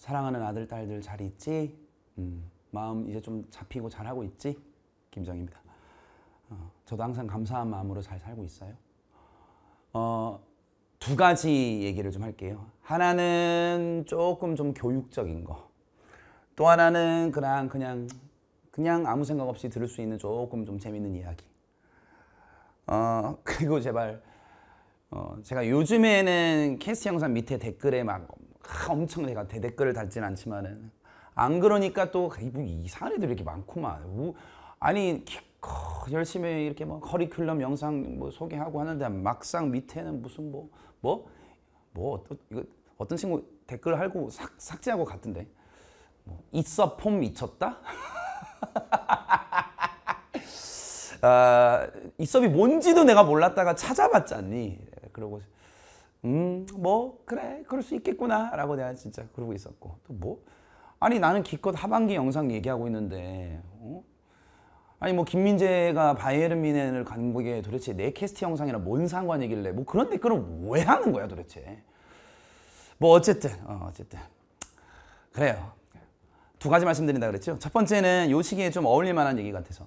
사랑하는 아들, 딸들 잘 있지? 마음 이제 좀 잡히고 잘하고 있지? 김정입니다. 저도 항상 감사한 마음으로 잘 살고 있어요. 두 가지 얘기를 좀 할게요. 하나는 조금 좀 교육적인 거. 또 하나는 그냥 아무 생각 없이 들을 수 있는 조금 좀 재밌는 이야기. 그리고 제발 제가 요즘에는 캐스트 영상 밑에 댓글에 막 엄청 내가 대댓글을 달진 않지만은 안 그러니까 또 뭐 이상한 애들이 이렇게 많구만. 아니 열심히 이렇게 뭐 커리큘럼 영상 뭐 소개하고 하는데 막상 밑에는 무슨 이거 어떤 친구 댓글 하고 삭제하고 갔던데. 있어 폼 미쳤다? 이섭이 뭔지도 내가 몰랐다가 찾아봤잖니. 그러고 그래 그럴 수 있겠구나 라고 내가 진짜 그러고 있었고. 또 아니 나는 기껏 하반기 영상 얘기하고 있는데 아니 김민재가 바이에른 뮌헨을 간 거에 도대체 내 캐스트 영상이랑 뭔 상관이길래 그런 댓글을 왜 하는 거야 도대체. 어쨌든 그래요. 두 가지 말씀드린다 그랬죠. 첫 번째는 요 시기에 좀 어울릴 만한 얘기 같아서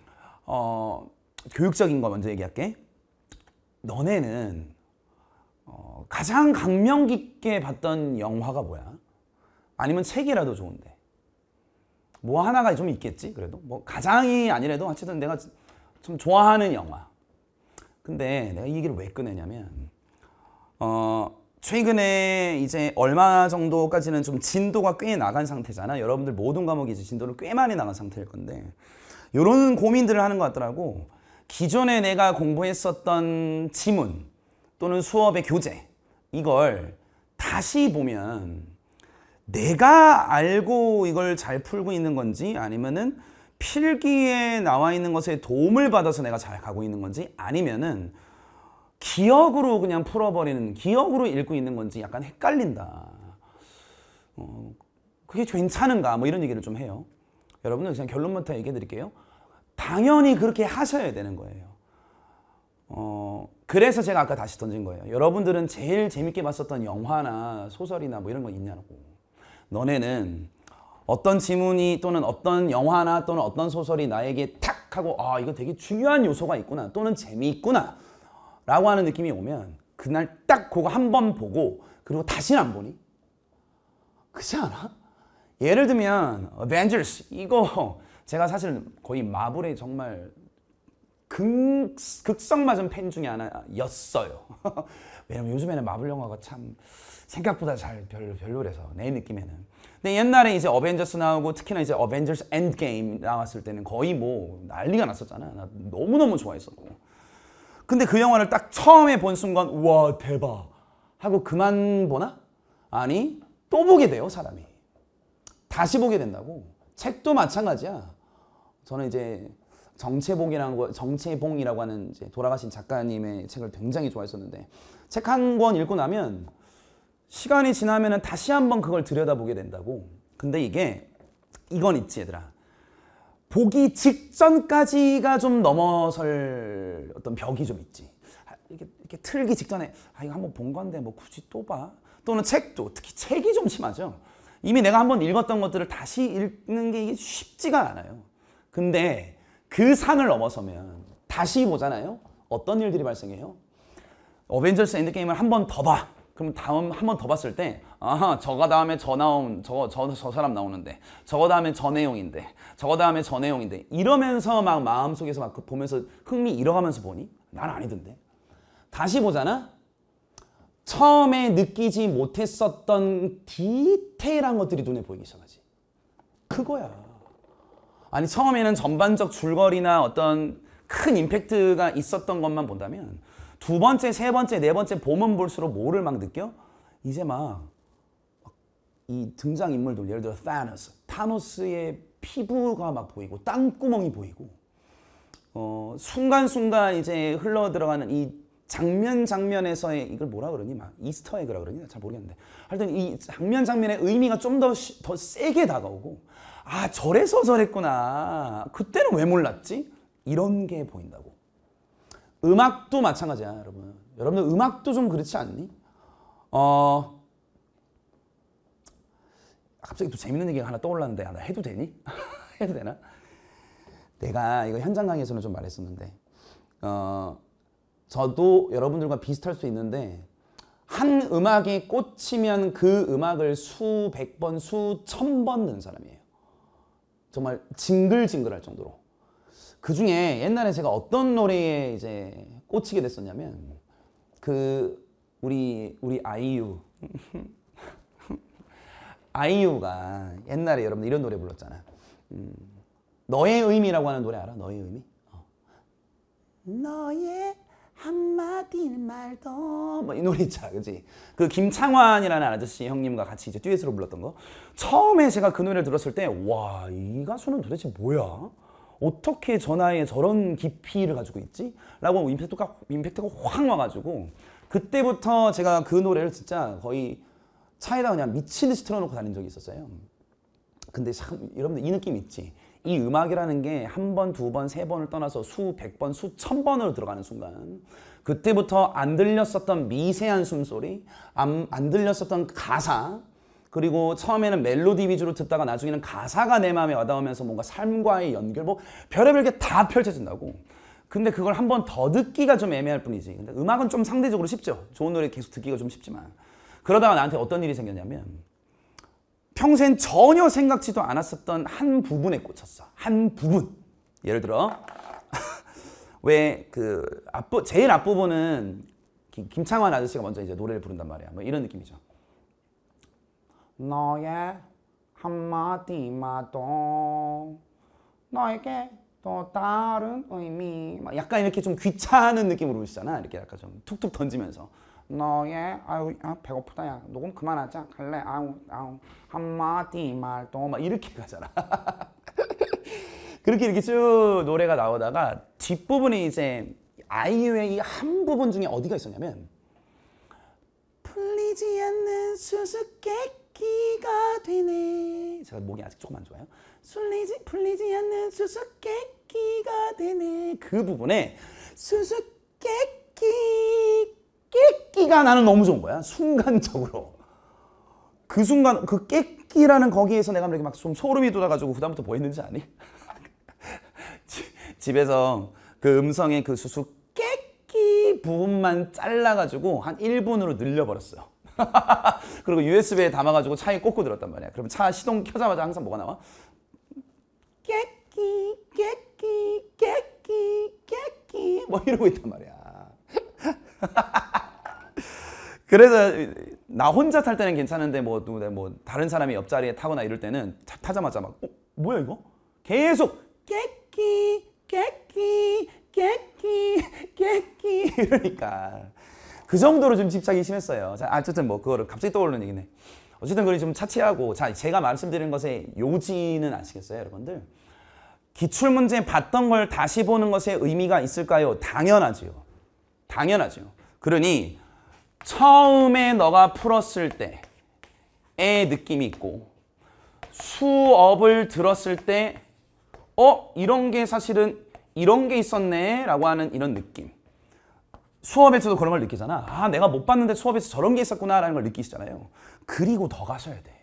교육적인 거 먼저 얘기할게. 너네는 가장 감명 깊게 봤던 영화가 뭐야? 아니면 책이라도 좋은데 하나가 좀 있겠지. 그래도 가장이 아니라도 어쨌든 내가 좀 좋아하는 영화. 근데 내가 이 얘기를 왜 꺼내냐면 최근에 이제 얼마 정도까지는 좀 진도가 꽤 나간 상태잖아. 여러분들 모든 과목이 이제 진도를 꽤 많이 나간 상태일 건데 이런 고민들을 하는 것 같더라고. 기존에 내가 공부했었던 지문 또는 수업의 교재 이걸 다시 보면 내가 알고 이걸 잘 풀고 있는 건지 아니면은 필기에 나와 있는 것에 도움을 받아서 내가 잘 가고 있는 건지 아니면은 기억으로 그냥 풀어버리는 기억으로 읽고 있는 건지 약간 헷갈린다. 그게 괜찮은가 이런 얘기를 좀 해요. 여러분들 그냥 결론부터 얘기해 드릴게요. 당연히 그렇게 하셔야 되는 거예요. 그래서 제가 아까 다시 던진 거예요. 여러분들은 제일 재밌게 봤었던 영화나 소설이나 이런 거 있냐고. 너네는 어떤 지문이 또는 어떤 영화나 또는 어떤 소설이 나에게 탁 하고 이거 되게 중요한 요소가 있구나 또는 재미있구나 라고 하는 느낌이 오면 그날 딱 그거 한 번 보고 그리고 다시는 안 보니? 그렇지 않아? 예를 들면 어벤져스 이거 제가 사실 거의 마블의 정말 극성 맞은 팬 중에 하나였어요. 왜냐면 요즘에는 마블 영화가 참 생각보다 잘 별로라서 내 느낌에는. 근데 옛날에 이제 어벤져스 나오고 특히나 이제 어벤져스 엔드게임 나왔을 때는 거의 난리가 났었잖아. 나 너무너무 좋아했었고. 근데 그 영화를 딱 처음에 본 순간 우와 대박 하고 그만 보나? 아니 또 보게 돼요 사람이. 다시 보게 된다고. 책도 마찬가지야. 저는 이제 정채봉이라고 하는 이제 돌아가신 작가님의 책을 굉장히 좋아했었는데 책 한 권 읽고 나면 시간이 지나면 다시 한번 그걸 들여다보게 된다고. 근데 이건 있지 얘들아. 보기 직전까지가 좀 넘어설 어떤 벽이 좀 있지. 이렇게 틀기 직전에 이거 한번 본 건데 굳이 또 봐? 또는 책도 특히 책이 좀 심하죠. 이미 내가 한번 읽었던 것들을 다시 읽는 게 이게 쉽지가 않아요. 근데 그 산을 넘어서면 다시 보잖아요. 어떤 일들이 발생해요? 어벤져스 엔드게임을 한 번 더 봐. 그럼 다음 한 번 더 봤을 때 저거 다음에 저 사람 나오는데 저거 다음에 저 내용인데 저거 다음에 저 내용인데 이러면서 막 마음속에서 막 보면서 흥미 잃어가면서 보니? 난 아니던데. 다시 보잖아? 처음에 느끼지 못했었던 디테일한 것들이 눈에 보이기 시작하지. 그거야. 아니 처음에는 전반적 줄거리나 어떤 큰 임팩트가 있었던 것만 본다면 두 번째, 세 번째, 네 번째 보면 볼수록 뭐를 막 느껴? 이제 막 이 등장인물들 예를 들어 타노스의 피부가 막 보이고 땅구멍이 보이고 순간순간 이제 흘러 들어가는 이 장면에서의 이걸 뭐라 그러니? 막 이스터 에그라 그러니? 잘 모르겠는데 하여튼 이 장면의 의미가 좀 더 세게 다가오고 저래서 저랬구나. 그때는 왜 몰랐지? 이런 게 보인다고. 음악도 마찬가지야, 여러분. 여러분들 음악도 좀 그렇지 않니? 갑자기 또 재밌는 얘기가 하나 떠올랐는데 나 해도 되니? 해도 되나? 내가 이거 현장 강의에서는 좀 말했었는데 저도 여러분들과 비슷할 수 있는데 한 음악에 꽂히면 그 음악을 수백 번, 수천 번 듣는 사람이에요. 정말 징글징글할 정도로. 그 중에 옛날에 제가 어떤 노래에 이제 꽂히게 됐었냐면 우리 아이유 아이유가 옛날에 여러분들 이런 노래 불렀잖아. 너의 의미라고 하는 노래 알아? 너의 의미? 너의 한마디 말도 뭐 이 노래 있잖아, 그지? 그 김창완이라는 아저씨 형님과 같이 이제 듀엣으로 불렀던 거. 처음에 제가 그 노래를 들었을 때 와, 이 가수는 도대체 뭐야? 어떻게 저 나이에 저런 깊이를 가지고 있지? 라고 임팩트가 확 와가지고 그때부터 제가 그 노래를 진짜 거의 차에다 그냥 미친 듯이 틀어놓고 다닌 적이 있었어요. 근데 참 여러분들 이 느낌 있지? 이 음악이라는 게 한 번, 두 번, 세 번을 떠나서 수백 번, 수천 번으로 들어가는 순간 그때부터 안 들렸었던 미세한 숨소리, 안 들렸었던 가사, 그리고 처음에는 멜로디 위주로 듣다가 나중에는 가사가 내 마음에 와닿으면서 뭔가 삶과의 연결, 뭐 별의별 게 다 펼쳐진다고. 근데 그걸 한 번 더 듣기가 좀 애매할 뿐이지. 근데 음악은 좀 상대적으로 쉽죠. 좋은 노래 계속 듣기가 좀 쉽지만. 그러다가 나한테 어떤 일이 생겼냐면 평생 전혀 생각지도 않았었던 한 부분에 꽂혔어. 한 부분. 예를 들어 왜 제일 앞부분은 김창완 아저씨가 먼저 이제 노래를 부른단 말이야. 뭐 이런 느낌이죠. 너의 한마디마도 너에게 또 다른 의미. 막 약간 이렇게 좀 귀찮은 느낌으로 부르시잖아. 이렇게 약간 좀 툭툭 던지면서. 너의 배고프다 야 녹음 그만하자 갈래 아우 한마디 말도 막 이렇게 가잖아. 그렇게 이렇게 쭉 노래가 나오다가 뒷부분에 이제 아이유의 이 한 부분 중에 어디가 있었냐면 풀리지 않는 수수께끼가 되네. 제가 목이 아직 조금 안 좋아요. 풀리지 않는 수수께끼가 되네. 그 부분에 깨끼가 나는 너무 좋은 거야. 순간적으로. 그 순간 그 깨끼라는 거기에서 내가 이렇게 막 좀 소름이 돋아가지고 그다음부터 뭐 했는지 아니? 집에서 그 음성의 그 수수께끼 부분만 잘라가지고 한 1분으로 늘려버렸어요. 그리고 USB에 담아가지고 차에 꽂고 들었단 말이야. 그러면 차 시동 켜자마자 항상 뭐가 나와? 깨끼 뭐 이러고 있단 말이야. 그래서 나 혼자 탈 때는 괜찮은데 뭐 다른 사람이 옆자리에 타거나 이럴 때는 타자마자 막 뭐야 이거? 계속 깨끼 이러니까 그 정도로 좀 집착이 심했어요. 자, 어쨌든 뭐 그거를 갑자기 떠오르는 얘기네. 어쨌든 그걸 좀 차치하고 자 제가 말씀드리는 것의 요지는 아시겠어요, 여러분들? 기출문제 봤던 걸 다시 보는 것에 의미가 있을까요? 당연하지요. 당연하죠. 그러니 처음에 너가 풀었을 때의 느낌이 있고 수업을 들었을 때 이런 게 사실은 이런 게 있었네 라고 하는 이런 느낌. 수업에서도 그런 걸 느끼잖아. 아 내가 못 봤는데 수업에서 저런 게 있었구나 라는 걸 느끼시잖아요. 그리고 더 가셔야 돼.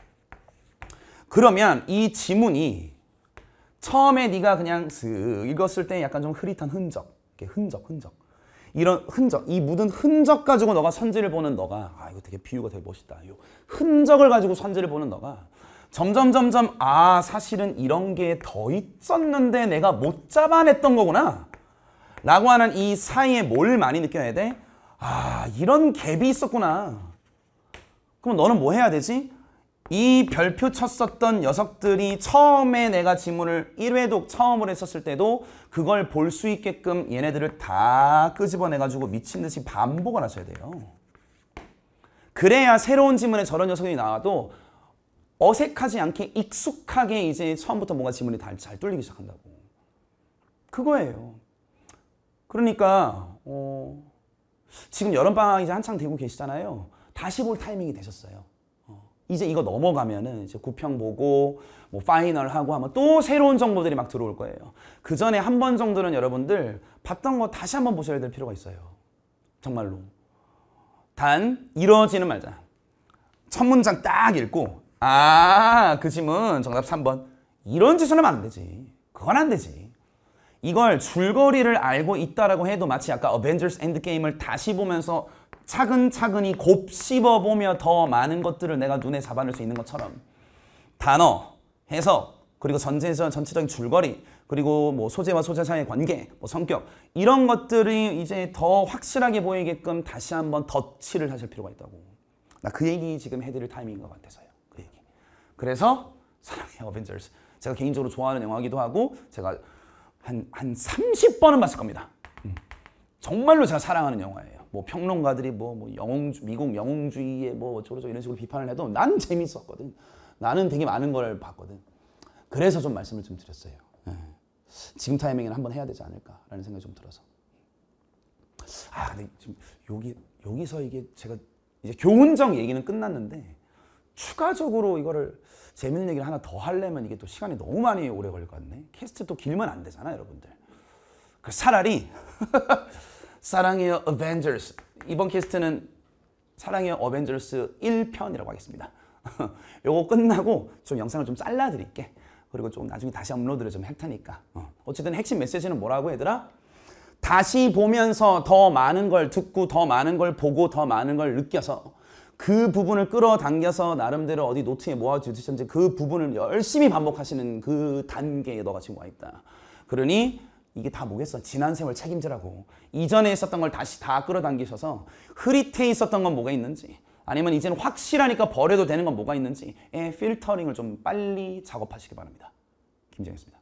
그러면 이 지문이 처음에 네가 그냥 슥 읽었을 때 약간 좀 흐릿한 흔적, 이런 흔적, 이 묻은 흔적 가지고 너가 선지를 보는 너가 이거 되게 비유가 되게 멋있다. 이 흔적을 가지고 선지를 보는 너가 점점 사실은 이런 게 더 있었는데 내가 못 잡아냈던 거구나 라고 하는 이 사이에 뭘 많이 느껴야 돼? 이런 갭이 있었구나. 그럼 너는 뭐 해야 되지? 이 별표 쳤었던 녀석들이 처음에 내가 지문을 1회독 처음으로 했었을 때도 그걸 볼 수 있게끔 얘네들을 다 끄집어내가지고 미친 듯이 반복을 하셔야 돼요. 그래야 새로운 지문에 저런 녀석이 나와도 어색하지 않게 익숙하게 이제 처음부터 뭔가 지문이 잘 뚫리기 시작한다고. 그거예요. 그러니까 지금 여름방학 이제 한창 되고 계시잖아요. 다시 볼 타이밍이 되셨어요. 이제 이거 넘어가면은 이제 구평 보고 뭐 파이널 하고 하면 또 새로운 정보들이 막 들어올 거예요. 그 전에 한 번 정도는 여러분들 봤던 거 다시 한번 보셔야 될 필요가 있어요. 정말로. 단 이러지는 말자. 첫 문장 딱 읽고 그 질문 정답 3번. 이런 짓을 하면 안 되지. 그건 안 되지. 이걸 줄거리를 알고 있다라고 해도 마치 아까 어벤져스 엔드게임을 다시 보면서 차근차근히 곱씹어보며 더 많은 것들을 내가 눈에 잡아낼 수 있는 것처럼 단어, 해석, 그리고 전체적인 줄거리, 그리고 뭐 소재와 소재 사이의 관계, 뭐 성격 이런 것들이 이제 더 확실하게 보이게끔 다시 한번 덧칠을 하실 필요가 있다고. 나 그 얘기 지금 해드릴 타이밍인 것 같아서요. 그 얘기. 그래서 사랑의 어벤져스. 제가 개인적으로 좋아하는 영화이기도 하고 제가 한 30번은 봤을 겁니다. 정말로 제가 사랑하는 영화예요. 뭐 평론가들이 미국 영웅주의에 뭐 어쩌고저쩌고 이런 식으로 비판을 해도 나는 재밌었거든. 나는 되게 많은 걸 봤거든. 그래서 좀 말씀을 좀 드렸어요. 지금 타이밍에는 한번 해야 되지 않을까라는 생각이 좀 들어서. 근데 지금 여기서 이게 제가 이제 교훈적 얘기는 끝났는데 추가적으로 이거를 재밌는 얘기를 하나 더 하려면 이게 또 시간이 너무 많이 오래 걸릴 것 같네. 캐스트 또 길면 안 되잖아, 여러분들. 그 차라리 사랑의 어벤져스. 이번 캐스트는 사랑의 어벤져스 1편이라고 하겠습니다. 요거 끝나고 좀 영상을 좀 잘라드릴게. 그리고 좀 나중에 다시 업로드를 좀 할 테니까. 어쨌든 핵심 메시지는 뭐라고 얘들아? 다시 보면서 더 많은 걸 듣고 더 많은 걸 보고 더 많은 걸 느껴서 그 부분을 끌어당겨서 나름대로 어디 노트에 모아두시든지 그 부분을 열심히 반복하시는 그 단계에 너가 지금 와 있다. 그러니 이게 다 뭐겠어? 지난 세월 책임지라고. 이전에 있었던 걸 다시 다 끌어당기셔서 흐릿해 있었던 건 뭐가 있는지 아니면 이제는 확실하니까 버려도 되는 건 뭐가 있는지 필터링을 좀 빨리 작업하시기 바랍니다. 김정희였습니다.